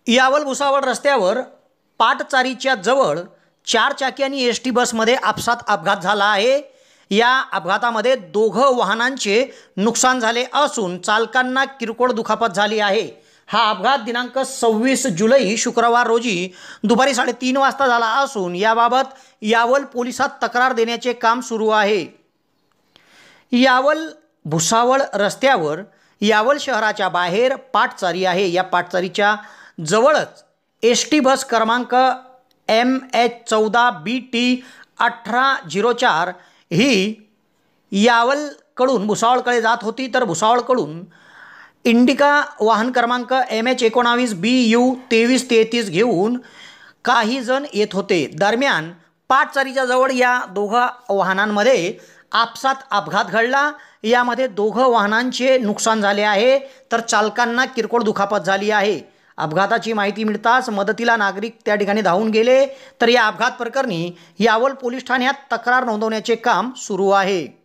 यावल भुसावळ रस्त्यावर पाटचारीच्या जवळ चारचाकी आणि एस टी बसमध्ये आपसात अपघात झाला आहे। या अपघातामध्ये दोघं वाहनांचे नुकसान झाले असून चालकांना किरकोळ दुखापत झाली आहे। हा अपघात दिनांक 26 जुलै शुक्रवार रोजी दुपारी 3:30 वाजता झाला असून याबाबत यावल पोलिसात तक्रार देण्याचे काम सुरू आहे। यावल भुसावळ रस्त्यावर यावल शहराच्या बाहेर पाटचारी आहे। या पाटचारीच्या जवळच एस टी बस क्रमांक MH14BT 1804 ही यावलकडून भुसावळकडे जात होती, तर भुसावळकडून इंडिका वाहन क्रमांक MH19BU 2333 घेऊन काही जण येत होते। दरम्यान पाटचारीच्या जवळ या दोघा वाहनांमध्ये आपसात अपघात घडला। यामध्ये दोघं वाहनांचे नुकसान झाले आहे, तर चालकांना किरकोळ दुखापत झाली आहे। अपघाताची माहिती मिळताच मदतीला नागरिक त्या ठिकाणी धावून गेले, तर या अपघात प्रकरणी यावल पोलीस ठाण्यात तक्रार नोंदवण्याचे काम सुरू आहे।